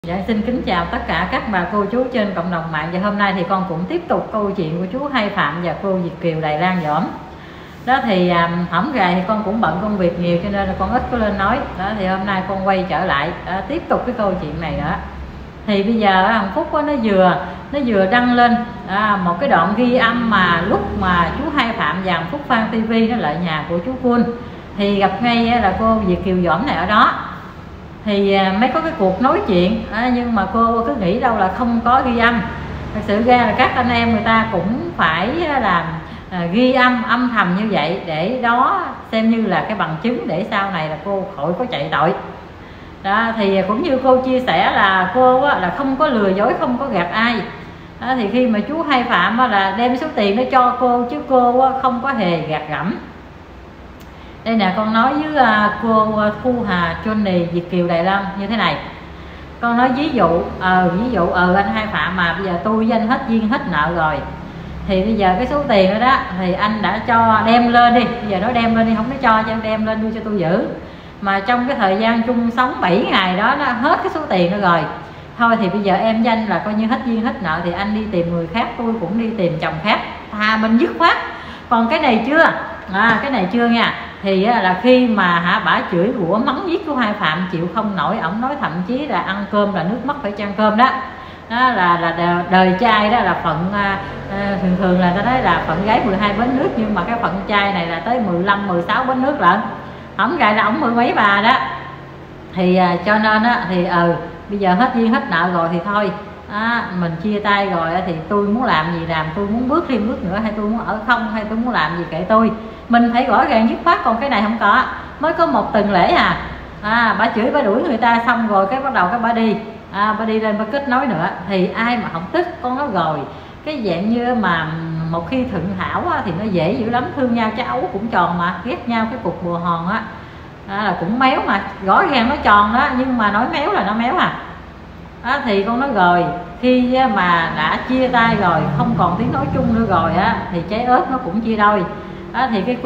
Dạ, xin kính chào tất cả các bà cô chú trên cộng đồng mạng. Và hôm nay thì con cũng tiếp tục câu chuyện của chú Hai Phạm và cô Việt Kiều Đài Lan Dõm. Đó thì hổng gài thì con cũng bận công việc nhiều cho nên là con ít có lên nói. Đó thì hôm nay con quay trở lại tiếp tục cái câu chuyện này nữa. Thì bây giờ Hằng Phúc nó vừa đăng lên một cái đoạn ghi âm mà lúc mà chú Hai Phạm và Hằng Phúc Fan TV nó lại nhà của chú Quân thì gặp ngay là cô Việt Kiều Dõm này ở đó. Thì mới có cái cuộc nói chuyện nhưng mà cô cứ nghĩ đâu là không có ghi âm. Thật sự ra là các anh em người ta cũng phải làm ghi âm thầm như vậy để đó xem như là cái bằng chứng để sau này là cô khỏi có chạy tội. Đó thì cũng như cô chia sẻ là cô là không có lừa dối, không có gạt ai. Đó, thì khi mà chú Hai Phạm là đem số tiền nó cho cô chứ cô không có hề gạt gẫm. Đây nè, con nói với cô Thu Hà Johnny Việt Kiều Đài Loan như thế này. Con nói ví dụ anh Hai Phạm mà bây giờ tôi với anh hết duyên hết nợ rồi, thì bây giờ cái số tiền đó thì anh đã cho đem lên đi. Bây giờ nói đem lên đi, không nói cho anh đem lên đưa cho tôi giữ. Mà trong cái thời gian chung sống 7 ngày đó nó hết cái số tiền đó rồi. Thôi thì bây giờ em với anh là coi như hết duyên hết nợ, thì anh đi tìm người khác, tôi cũng đi tìm chồng khác, tha mình dứt khoát. Còn cái này chưa, cái này chưa nha. Thì là khi mà bả chửi rủa mắng giết của Hai Phạm chịu không nổi, ổng nói thậm chí là ăn cơm là nước mắt phải chan cơm đó. Đó là đời trai đó là phận thường là ta nói là phận gái 12 bến nước, nhưng mà cái phận trai này là tới 15 16 bến nước lận. Ổng gài là ổng 10 mấy bà đó. Thì cho nên thì bây giờ hết duyên hết nợ rồi thì thôi, mình chia tay rồi thì tôi muốn làm gì làm, tôi muốn bước thêm bước nữa, hay tôi muốn ở không, hay tôi muốn làm gì kệ tôi. Mình phải rõ ràng dứt khoát. Còn cái này không có, mới có một tuần lễ bà chửi bà đuổi người ta xong rồi cái bắt đầu cái bà đi lên bà kết nối nữa, thì ai mà không tức. Con nói rồi, cái dạng như mà một khi thuận hảo thì nó dễ dữ lắm, thương nhau trái ấu cũng tròn mà, ghét nhau cái cục bùa hòn là cũng méo mà, rõ ràng nó tròn đó nhưng mà nói méo là nó méo thì con nói rồi, khi mà đã chia tay rồi không còn tiếng nói chung nữa rồi thì trái ớt nó cũng chia đôi. Thì cái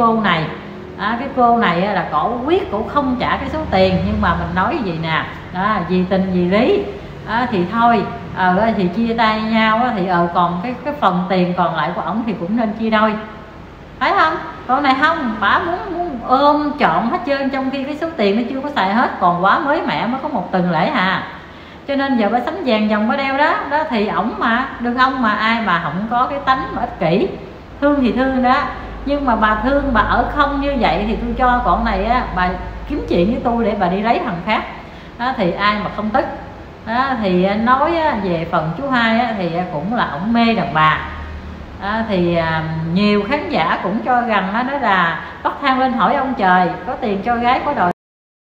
cô này là cổ quyết cổ không trả cái số tiền, nhưng mà mình nói gì nè, vì tình vì lý thì thôi thì chia tay nhau thì còn cái phần tiền còn lại của ổng thì cũng nên chia đôi, phải không? Còn này không, bả muốn ôm trọn hết trơn, trong khi cái số tiền nó chưa có xài hết, còn quá mới mẻ, mới có một tuần lễ cho nên giờ bà sắm vàng dòng bà đeo đó thì ổng mà đừng ông mà ai mà không có cái tánh mà ích kỷ. Thương thì thương đó, nhưng mà bà thương bà ở không như vậy thì tôi cho con này bà kiếm chuyện với tôi để bà đi lấy thằng khác thì ai mà không tức. Thì nói về phần chú Hai thì cũng là ổng mê đàn bà. Thì nhiều khán giả cũng cho rằng đó là bắt thang lên hỏi ông trời, có tiền cho gái có đòi.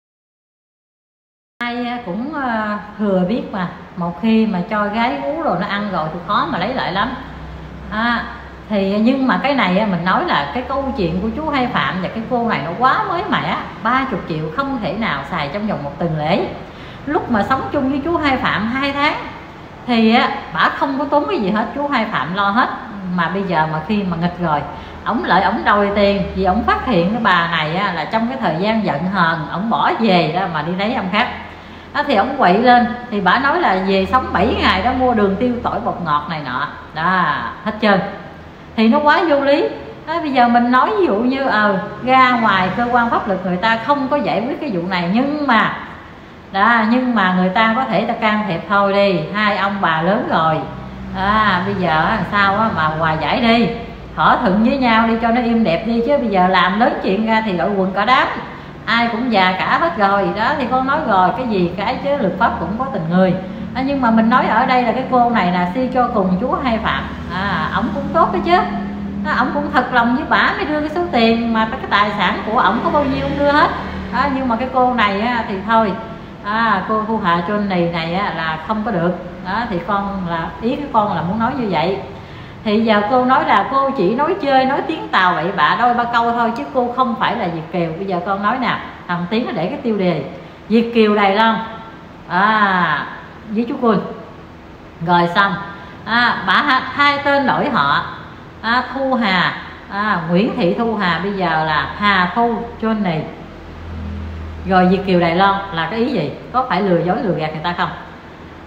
Ai cũng thừa biết mà, một khi mà cho gái uống rồi nó ăn rồi thì khó mà lấy lại lắm. Thì nhưng mà cái này mình nói là cái câu chuyện của chú Hai Phạm và cái cô này nó quá mới mẻ. 30 triệu không thể nào xài trong vòng một tuần lễ. Lúc mà sống chung với chú Hai Phạm 2 tháng thì bả không có tốn cái gì hết, chú Hai Phạm lo hết. Mà bây giờ mà khi mà nghịch rồi, ổng lại ổng đòi tiền vì ổng phát hiện cái bà này là trong cái thời gian giận hờn ổng bỏ về đó mà đi lấy ông khác. Thì ổng quậy lên thì bả nói là về sống 7 ngày đó mua đường tiêu tỏi bột ngọt này nọ đó hết trơn. Thì nó quá vô lý. Bây giờ mình nói ví dụ như ra ngoài cơ quan pháp luật người ta không có giải quyết cái vụ này, nhưng mà người ta có thể ta can thiệp thôi đi, hai ông bà lớn rồi bây giờ làm sao mà hòa giải đi, thỏa thuận với nhau đi cho nó im đẹp đi, chứ bây giờ làm lớn chuyện ra thì đội quần cả đám, ai cũng già cả hết rồi đó. Thì con nói rồi, cái gì cái chứ luật pháp cũng có tình người. Nhưng mà mình nói ở đây là cái cô này là suy cho cùng chú Hai Phạm ổng cũng tốt đó chứ, ổng cũng thật lòng với bả mới đưa cái số tiền, mà cái tài sản của ổng có bao nhiêu ông đưa hết nhưng mà cái cô này thì thôi, cô Thu Hà Johnny này là không có được thì con là ý cái con là muốn nói như vậy. Thì giờ cô nói là cô chỉ nói chơi, nói tiếng Tàu bậy bạ đôi ba câu thôi, chứ cô không phải là Việt Kiều. Bây giờ con nói nè, thằng Tiến nó để cái tiêu đề Việt Kiều Đài Loan với chú Quân rồi xong bả hai tên đổi họ, Thu Hà Nguyễn Thị Thu Hà bây giờ là Hà Thu Johnny, rồi Việt Kiều Đài Loan là cái ý gì? Có phải lừa dối lừa gạt người ta không?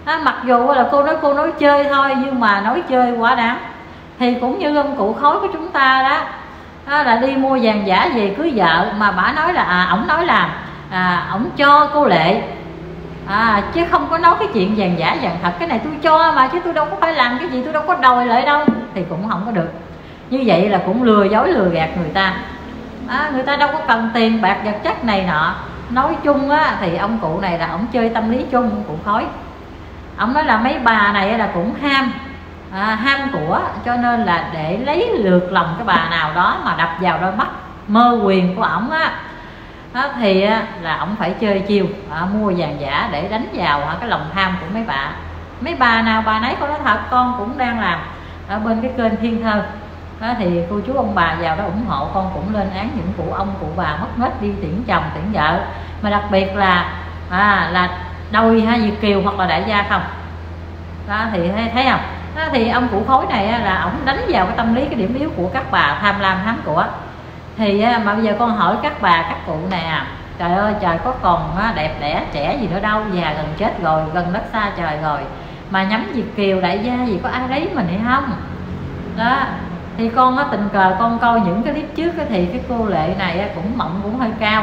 Mặc dù là cô nói chơi thôi, nhưng mà nói chơi quá đáng. Thì cũng như ông cụ Khối của chúng ta đó, là đi mua vàng giả về cưới vợ, mà bả nói là ổng nói là ổng cho cô Lệ, chứ không có nói cái chuyện vàng giả vàng thật. Cái này tôi cho mà, chứ tôi đâu có phải làm cái gì, tôi đâu có đòi lại đâu. Thì cũng không có được. Như vậy là cũng lừa dối lừa gạt người ta. Người ta đâu có cần tiền bạc vật chất này nọ. Nói chung thì ông cụ này là ổng chơi tâm lý chung, ông cụ Khối. Ông nói là mấy bà này là cũng ham của, cho nên là để lấy lượt lòng cái bà nào đó mà đập vào đôi mắt mơ quyền của ổng thì là ổng phải chơi chiêu mua vàng giả để đánh vào cái lòng tham của mấy bà nào bà nấy. Con nói thật, con cũng đang làm ở bên cái kênh Thiên Thơ thì cô chú ông bà vào đó ủng hộ, con cũng lên án những cụ ông cụ bà mất nết đi tiễn chồng tiễn vợ, mà đặc biệt là đôi Việt kiều hoặc là đại gia không thì thấy không. Thì ông cụ Khối này là ổng đánh vào cái tâm lý, cái điểm yếu của các bà tham lam hám của. Thì mà bây giờ con hỏi các bà các cụ nè, trời ơi trời, có còn đẹp đẽ trẻ gì nữa đâu, già gần chết rồi, gần đất xa trời rồi, mà nhắm Việt kiều đại gia gì có ai lấy mình hay không đó. Thì con tình cờ con coi những cái clip trước thì cái cô Lệ này cũng mộng cũng hơi cao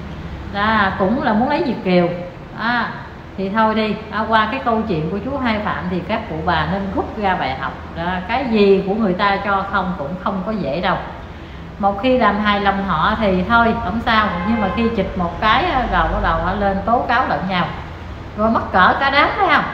cũng là muốn lấy Việt kiều thì thôi đi. Qua cái câu chuyện của chú Hai Phạm thì các cụ bà nên rút ra bài học cái gì của người ta cho không cũng không có dễ đâu. Một khi làm hài lòng họ thì thôi không sao, nhưng mà khi chịch một cái rồi bắt đầu lên tố cáo lẫn nhau, rồi mắc cỡ cả đám, thấy không.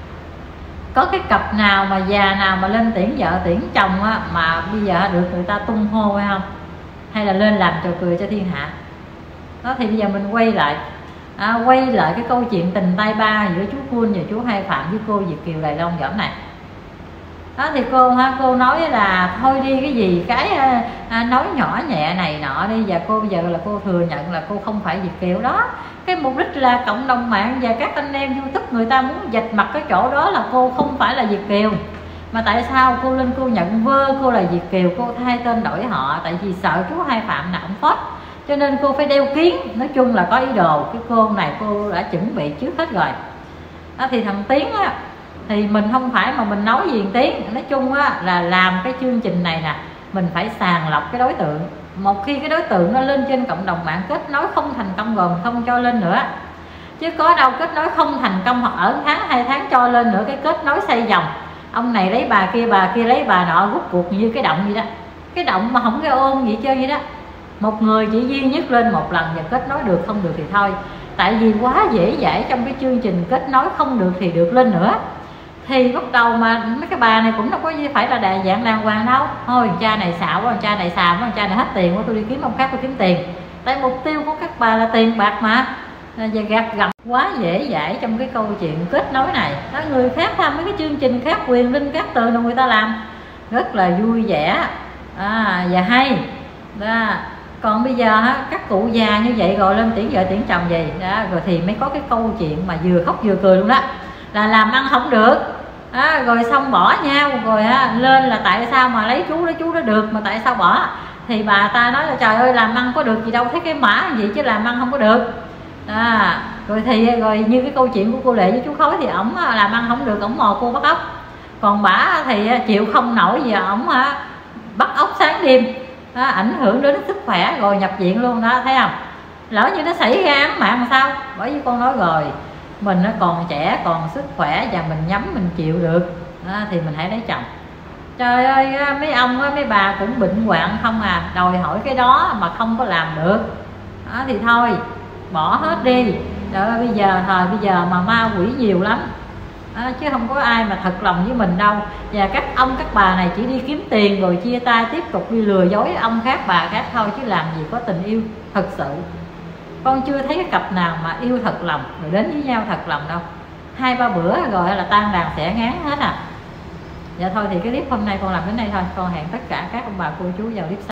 Có cái cặp nào mà già nào mà lên tiễn vợ tiễn chồng mà bây giờ được người ta tung hô hay không, hay là lên làm trò cười cho thiên hạ đó. Thì bây giờ mình quay lại cái câu chuyện tình tay ba giữa chú Khuôn và chú Hai Phạm với cô Việt kiều Đài Loan Giỏm này đó. Thì cô nói là thôi đi, cái gì cái nói nhỏ nhẹ này nọ đi, và cô bây giờ là cô thừa nhận là cô không phải Việt kiều đó. Cái mục đích là cộng đồng mạng và các anh em YouTube người ta muốn vạch mặt cái chỗ đó là cô không phải là Việt kiều. Mà tại sao cô lên cô nhận vơ cô là Việt kiều, cô thay tên đổi họ, tại vì sợ chú Hai Phạm nào ổng phốt, cho nên cô phải đeo kiến. Nói chung là có ý đồ, cái cô này cô đã chuẩn bị trước hết rồi đó. Thì thằng Tiến thì mình không phải mà mình nói gì Tiến, nói chung là làm cái chương trình này nè, mình phải sàng lọc cái đối tượng. Một khi cái đối tượng nó lên trên cộng đồng mạng kết nối không thành công rồi mình không cho lên nữa, chứ có đâu kết nối không thành công hoặc ở tháng 2 tháng cho lên nữa. Cái kết nối xoay vòng, ông này lấy bà kia lấy bà nọ, rút cuộc như cái động vậy đó, cái động mà không cái ôm gì chơi vậy đó. Một người chỉ duy nhất lên một lần và kết nối được, không được thì thôi. Tại vì quá dễ dãi trong cái chương trình kết nối không được thì được lên nữa. Thì bắt đầu mà mấy cái bà này cũng đâu có phải là đại dạng đàng hoàng đâu. Thôi cha này xạo quá, cha này xàm quá, cha này hết tiền quá, tôi đi kiếm ông khác tôi kiếm tiền. Tại mục tiêu của các bà là tiền bạc mà. Và gạt gầm quá dễ dãi trong cái câu chuyện kết nối này đó. Người khác tham mấy cái chương trình khác, quyền linh các tường đâu người ta làm rất là vui vẻ và hay đó. Còn bây giờ các cụ già như vậy rồi lên tiễn vợ tiễn chồng gì đó, rồi thì mới có cái câu chuyện mà vừa khóc vừa cười luôn đó, là làm ăn không được rồi xong bỏ nhau, rồi lên là tại sao mà lấy chú đó được mà tại sao bỏ. Thì bà ta nói là trời ơi làm ăn có được gì đâu, thấy cái mã gì chứ làm ăn không có được rồi như cái câu chuyện của cô Lệ với chú Khối thì ổng làm ăn không được, ổng mò cô bắt ốc. Còn bả thì chịu không nổi gì, ổng bắt ốc sáng đêm ảnh hưởng đến sức khỏe rồi nhập viện luôn đó, thấy không. Lỡ như nó xảy ra án mạng sao. Bởi vì con nói rồi, mình nó còn trẻ còn sức khỏe và mình nhắm mình chịu được thì mình hãy lấy chồng. Trời ơi mấy ông mấy bà cũng bệnh hoạn không đòi hỏi cái đó mà không có làm được thì thôi bỏ hết đi. Trời ơi, bây giờ mà ma quỷ nhiều lắm chứ không có ai mà thật lòng với mình đâu. Và các ông các bà này chỉ đi kiếm tiền rồi chia tay, tiếp tục đi lừa dối ông khác bà khác thôi, chứ làm gì có tình yêu thật sự. Con chưa thấy cái cặp nào mà yêu thật lòng rồi đến với nhau thật lòng đâu. 2-3 bữa rồi là tan đàn xẻ ngán hết Dạ thôi thì cái clip hôm nay con làm đến đây thôi. Con hẹn tất cả các ông bà cô chú vào clip sau.